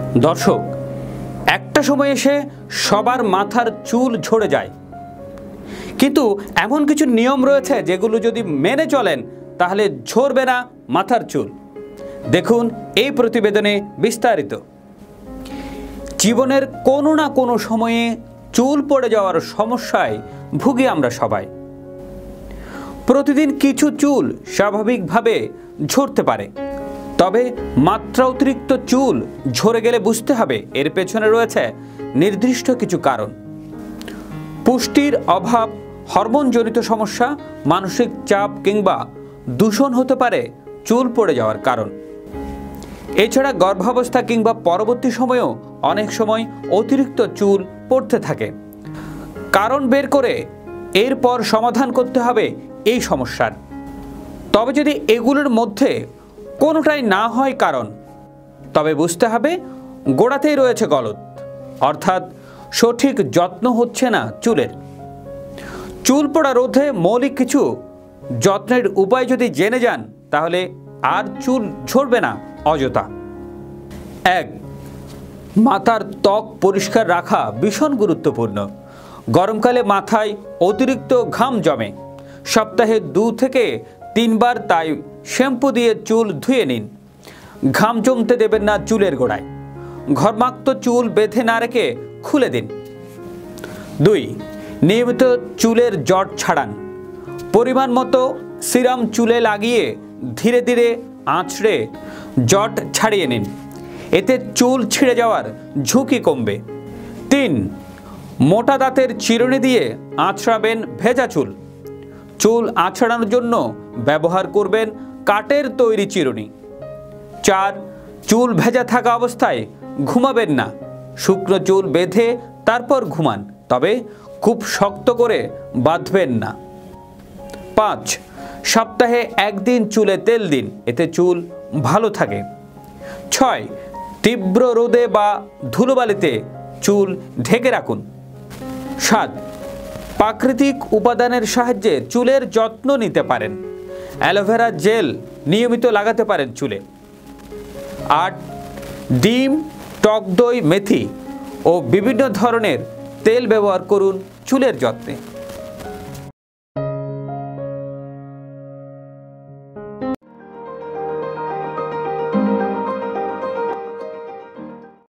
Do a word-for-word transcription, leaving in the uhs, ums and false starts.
দর্শক, একটা সময় এসে সবার মাথার চুল ঝরে যায়, কিন্তু এমন কিছু নিয়ম রয়েছে যেগুলো যদি মেনে চলেন তাহলে ঝরবে না মাথার চুল। দেখুন এই প্রতিবেদনে বিস্তারিত। জীবনের কোনো না কোনো সময়ে চুল পড়ে যাওয়ার সমস্যায় ভুগি আমরা সবাই। প্রতিদিন কিছু চুল স্বাভাবিকভাবে ঝরতে পারে, তবে মাত্রা অতিরিক্ত চুল ঝরে গেলে বুঝতে হবে এর পেছনে রয়েছে নির্দিষ্ট কিছু কারণ। পুষ্টির অভাব, হরমোনজনিত সমস্যা, মানসিক চাপ কিংবা দূষণ হতে পারে চুল পড়ে যাওয়ার কারণ। এছাড়া গর্ভাবস্থা কিংবা পরবর্তী সময়েও অনেক সময় অতিরিক্ত চুল পড়তে থাকে। কারণ বের করে এরপর সমাধান করতে হবে এই সমস্যার। তবে যদি এগুলোর মধ্যে কোনোটাই না হয় কারণ, তবে বুঝতে হবে গোড়াতেই রয়েছে গলদ, অর্থাৎ সঠিক যত্ন হচ্ছে না চুলের। চুল পড়া রোধে মৌলিক কিছু যত্নের উপায় যদি জেনে যান তাহলে আর চুল ঝরবে না অযথা। এক, মাথার ত্বক পরিষ্কার রাখা ভীষণ গুরুত্বপূর্ণ। গরমকালে মাথায় অতিরিক্ত ঘাম জমে, সপ্তাহে দু থেকে তিনবার, তাই শ্যাম্পু দিয়ে চুল ধুয়ে নিন। ঘাম জমতে দেবেন না চুলের গোড়ায়। ঘর্মাক্ত চুল বেঁধে না রেখে খুলে দিন। দুই, নিয়মিত চুলের জট ছাড়ান। পরিমাণ মতো সিরাম চুলে লাগিয়ে ধীরে ধীরে আঁচড়ে জট ছাড়িয়ে নিন, এতে চুল ছিঁড়ে যাওয়ার ঝুঁকি কমবে। তিন, মোটা দাঁতের চিরুনি দিয়ে আঁচড়াবেন ভেজা চুল। চুল আঁচড়ানোর জন্য ব্যবহার করবেন কাঠের তৈরি চিরুনি। চার, চুল ভেজা থাকা অবস্থায় ঘুমাবেন না। শুকনো চুল বেঁধে তারপর ঘুমান, তবে খুব শক্ত করে বাঁধবেন না। পাঁচ, সপ্তাহে একদিন চুলে তেল দিন, এতে চুল ভালো থাকে। ছয়, তীব্র রোদে বা ধুলোবালিতে চুল ঢেকে রাখুন। সাত, প্রাকৃতিক উপাদানের সাহায্যে চুলের যত্ন নিতে পারেন। অ্যালোভেরা জেল নিয়মিত লাগাতে পারেন চুলে। আট, ডিম, টক দই, মেথি ও বিভিন্ন ধরনের তেল ব্যবহার করুন চুলের যত্নে।